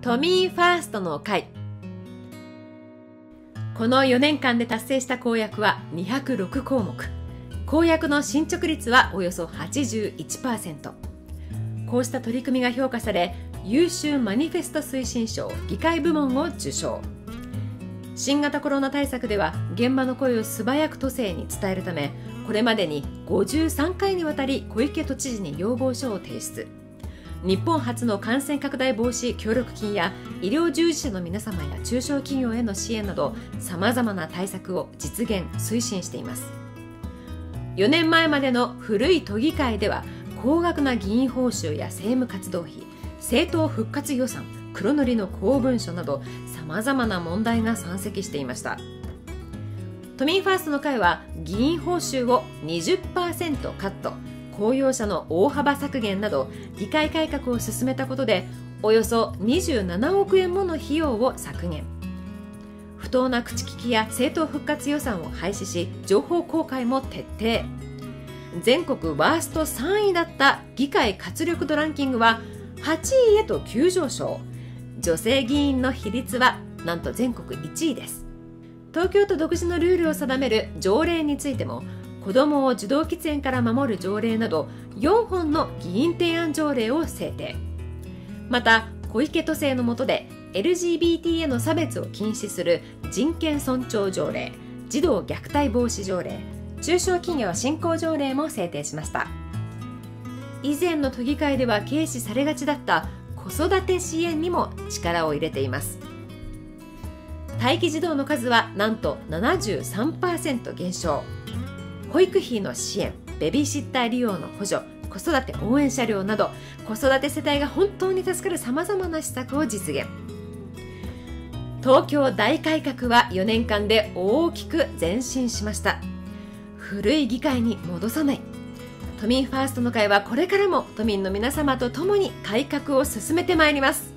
都民ファーストの会。この4年間で達成した公約は206項目。公約の進捗率はおよそ 81%。こうした取り組みが評価され、優秀マニフェスト推進賞議会部門を受賞。新型コロナ対策では現場の声を素早く都政に伝えるため、これまでに53回にわたり小池都知事に要望書を提出。日本初の感染拡大防止協力金や医療従事者の皆様や中小企業への支援など、さまざまな対策を実現推進しています。4年前までの古い都議会では、高額な議員報酬や政務活動費、政党復活予算、黒塗りの公文書など、さまざまな問題が山積していました。都民ファーストの会は議員報酬を 20% カット、公用車の大幅削減など議会改革を進めたことで、およそ27億円もの費用を削減。不当な口利きや政党復活予算を廃止し、情報公開も徹底。全国ワースト3位だった議会活力度ランキングは8位へと急上昇。女性議員の比率はなんと全国1位です。東京都独自のルールを定める条例についても、子どもを受動喫煙から守る条例など4本の議員提案条例を制定。また小池都政の下で LGBT への差別を禁止する人権尊重条例、児童虐待防止条例、中小企業振興条例も制定しました。以前の都議会では軽視されがちだった子育て支援にも力を入れています。待機児童の数はなんと 73% 減少。保育費の支援、ベビーシッター利用の補助、子育て応援車両など、子育て世帯が本当に助かるさまざまな施策を実現。東京大改革は4年間で大きく前進しました。古い議会に戻さない。都民ファーストの会はこれからも都民の皆様と共に改革を進めてまいります。